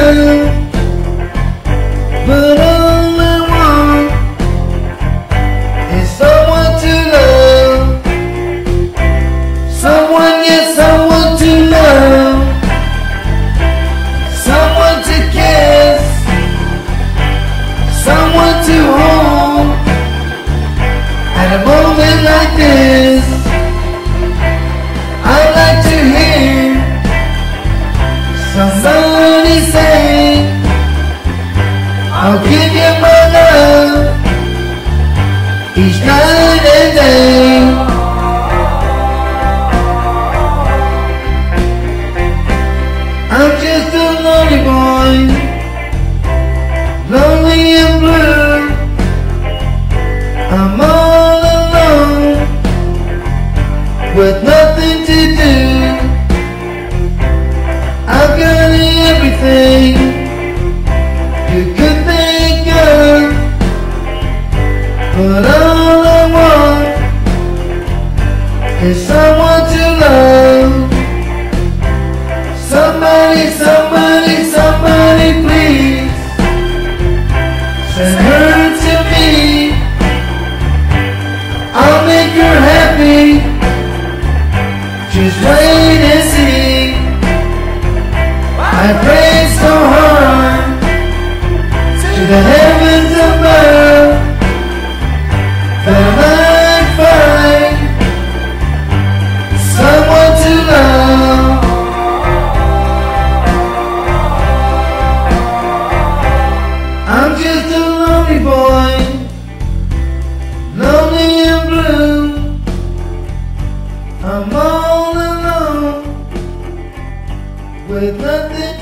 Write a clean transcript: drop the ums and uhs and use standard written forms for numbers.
love, but all I want is someone to love. Someone, yes, someone to love. Someone to kiss. Someone to hold. At a moment like this, I'd like to hear somebody say, I'll give you my love each night and day. I'm just a lonely boy, lonely and blue. I'm all alone with nothing to do. I've got everything you could think of, but all I want is someone to love. Somebody, somebody, somebody please send her to me. I'll make her happy, just wait and see. I pray so hard to the heavens above that I might find someone to love. I'm just a lonely boy, lonely and blue. I'm all alone with nothing